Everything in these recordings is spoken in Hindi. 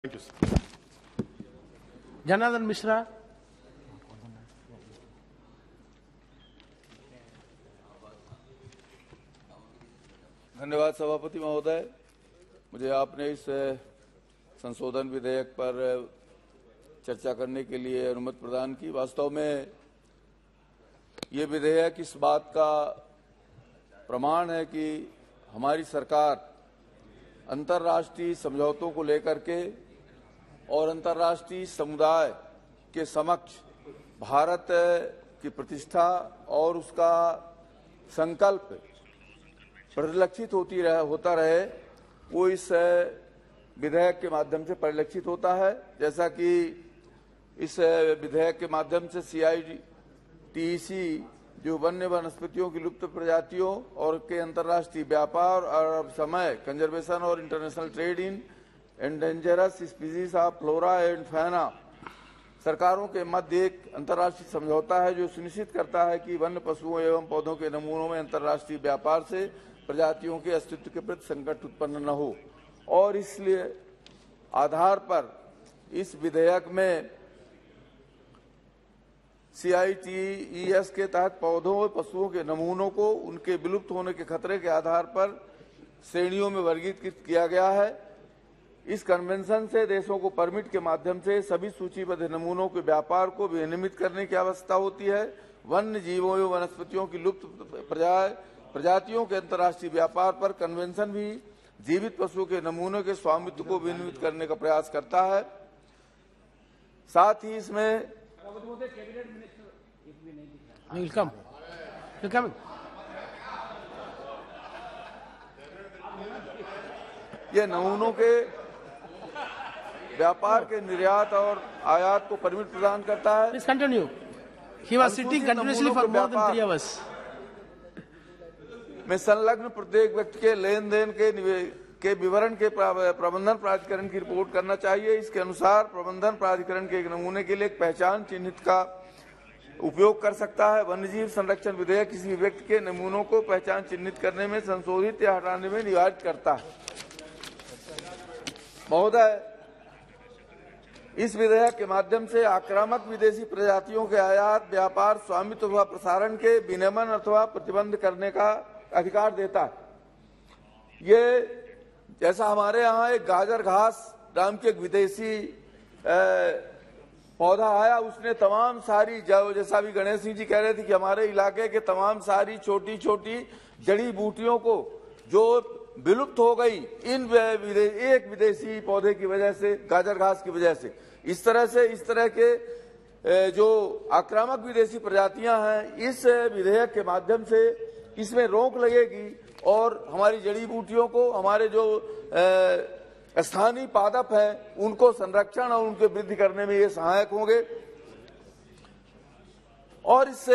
Thank you, sir. Janardan Mishra. धन्यवाद सभापति महोदय। मुझे आपने इस संशोधन विधेयक पर चर्चा करने के लिए अनुमति प्रदान की। वास्तव में ये विधेयक इस बात का प्रमाण है कि हमारी सरकार अंतर्राष्ट्रीय समझौतों को लेकर के और अंतर्राष्ट्रीय समुदाय के समक्ष भारत की प्रतिष्ठा और उसका संकल्प परिलक्षित होता रहे, वो इस विधेयक के माध्यम से परिलक्षित होता है। जैसा कि इस विधेयक के माध्यम से CITEC जो वन्य वनस्पतियों की लुप्त प्रजातियों और के अंतर्राष्ट्रीय व्यापार और समय कंजर्वेशन और international trade in endangered species of flora and fauna सरकारों के मध्य एक अंतर्राष्ट्रीय समझौता है जो सुनिश्चित करता है कि वन्य पशुओं एवं पौधों के नमूनों में अंतर्राष्ट्रीय व्यापार से प्रजातियों के अस्तित्व के प्रति संकट उत्पन्न न हो। और इसलिए आधार पर इस विधेयक में CITES के तहत पौधों और पशुओं के नमूनों को उनके विलुप्त होने के खतरे के आधार पर श्रेणियों में वर्गीकृत किया गया है। इस कन्वेंशन से देशों को परमिट के माध्यम से सभी सूचीबद्ध नमूनों के व्यापार को विनियमित करने की आवश्यकता होती है। वन्य जीवों एवं वनस्पतियों की लुप्त प्रजातियों के अंतर्राष्ट्रीय व्यापार पर कन्वेंशन भी जीवित पशुओं के नमूनों के स्वामित्व को विनियमित करने का प्रयास करता है। साथ ही इसमें ये नमूनों के व्यापार के निर्यात और आयात को परमिट प्रदान करता है। Please continue. He was sitting continuously for more than 3 hours. में संलग्न प्रत्येक व्यक्ति के लेन देन के विवरण के प्रबंधन प्राधिकरण की रिपोर्ट करना चाहिए। इसके अनुसार प्रबंधन प्राधिकरण के एक नमूने के लिए एक पहचान चिन्हित का उपयोग कर सकता है। वन्यजीव संरक्षण विधेयक किसी व्यक्ति के नमूनों को पहचान चिन्हित करने में, संशोधित या हटाने में निवारित करता है। महोदय, इस विधेयक के माध्यम से आक्रामक विदेशी प्रजातियों के आयात, व्यापार, स्वामित्व अथवा प्रसारण के विनियमन अथवा प्रतिबंध करने का अधिकार देता है। ये जैसा हमारे यहाँ एक गाजर घास नाम की एक विदेशी पौधा आया, उसने तमाम सारी, जैसा भी गणेश सिंह जी कह रहे थे कि हमारे इलाके के तमाम सारी छोटी छोटी जड़ी बूटियों को जो विलुप्त हो गई एक विदेशी पौधे की वजह से, गाजर घास की वजह से। इस तरह के जो आक्रामक विदेशी प्रजातियां हैं, इस विधेयक के माध्यम से इसमें रोक लगेगी और हमारी जड़ी बूटियों को, हमारे जो स्थानीय पादप है, उनको संरक्षण और उनके वृद्धि करने में ये सहायक होंगे। और इससे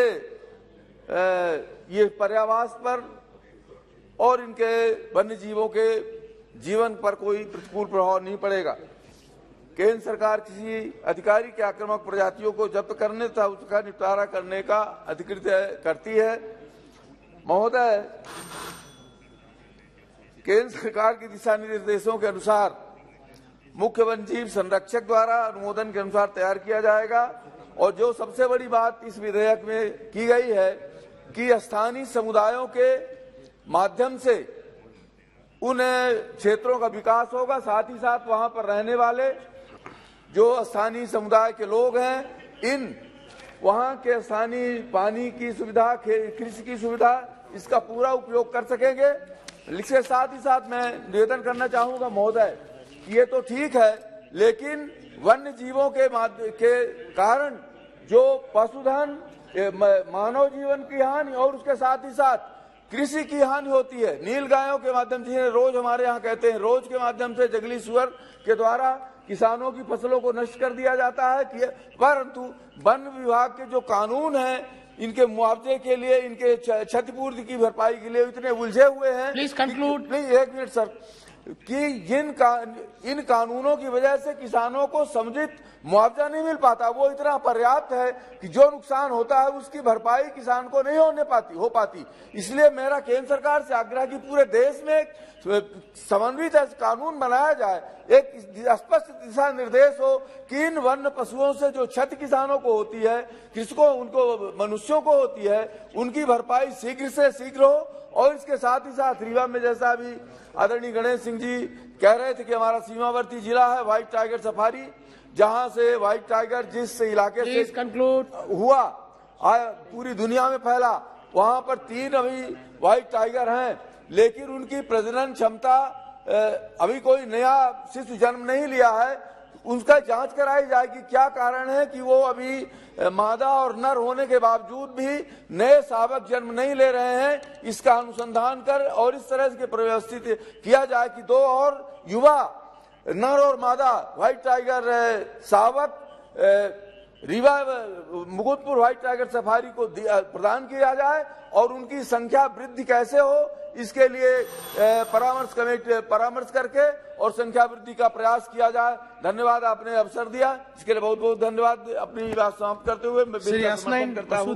ये पर्यावास पर और इनके वन्य जीवों के जीवन पर कोई प्रतिकूल प्रभाव नहीं पड़ेगा। केंद्र सरकार किसी अधिकारी के आक्रामक प्रजातियों को जब्त करने तथा उसका निपटारा करने का अधिकृत करती है। महोदय, केंद्र सरकार के दिशा निर्देशों के अनुसार मुख्य वन्यजीव संरक्षक द्वारा अनुमोदन के अनुसार तैयार किया जाएगा। और जो सबसे बड़ी बात इस विधेयक में की गई है कि स्थानीय समुदायों के माध्यम से उन क्षेत्रों का विकास होगा, साथ ही साथ वहां पर रहने वाले जो स्थानीय समुदाय के लोग हैं, वहां के स्थानीय पानी की सुविधा, कृषि की सुविधा, इसका पूरा उपयोग कर सकेंगे। इसके साथ ही साथ मैं निवेदन करना चाहूंगा महोदय, ये तो ठीक है, लेकिन वन्य जीवों के कारण जो पशुधन, मानव जीवन की हानि और उसके साथ ही साथ कृषि की हानि होती है। नील गायों के माध्यम से, रोज हमारे यहाँ कहते हैं, रोज के माध्यम से जंगली सुअर के द्वारा किसानों की फसलों को नष्ट कर दिया जाता है। परंतु वन विभाग के जो कानून हैं, इनके मुआवजे के लिए, इनके क्षतिपूर्ति की भरपाई के लिए इतने उलझे हुए हैं। Please conclude. नहीं, एक मिनट सर, कि इन कानूनों की वजह से किसानों को समुचित मुआवजा नहीं मिल पाता, वो इतना पर्याप्त है कि जो नुकसान होता है उसकी भरपाई किसान को नहीं हो पाती। इसलिए मेरा केंद्र सरकार से आग्रह कि पूरे देश में समन्वित कानून बनाया जाए, एक स्पष्ट दिशा निर्देश हो कि इन वन्य पशुओं से जो क्षति किसानों को होती है, कृषकों उनको मनुष्यों को होती है, उनकी भरपाई शीघ्र से शीघ्र हो। और इसके साथ ही साथ रीवा में जैसा अभी आदरणीय गणेश सिंह जी कह रहे थे कि हमारा सीमावर्ती जिला है व्हाइट टाइगर सफारी, जहां से व्हाइट टाइगर जिस इलाके से हुआ पूरी दुनिया में फैला, वहां पर 3 अभी व्हाइट टाइगर हैं, लेकिन उनकी प्रजनन क्षमता अभी कोई नया शिशु जन्म नहीं लिया है। उनका जांच कराई जाएगी क्या कारण है कि वो अभी मादा और नर होने के बावजूद भी नए शावक जन्म नहीं ले रहे हैं। इसका अनुसंधान कर और इस तरह से व्यवस्थित किया जाए कि 2 और युवा नर और मादा व्हाइट टाइगर शावक Rewa Mukundpur white tiger safari को प्रदान किया जाए और उनकी संख्या वृद्धि कैसे हो इसके लिए परामर्श करके और संख्या वृद्धि का प्रयास किया जाए। धन्यवाद, आपने अवसर दिया, इसके लिए बहुत बहुत धन्यवाद। अपनी बात समाप्त करते हुए मैं करता हूँ।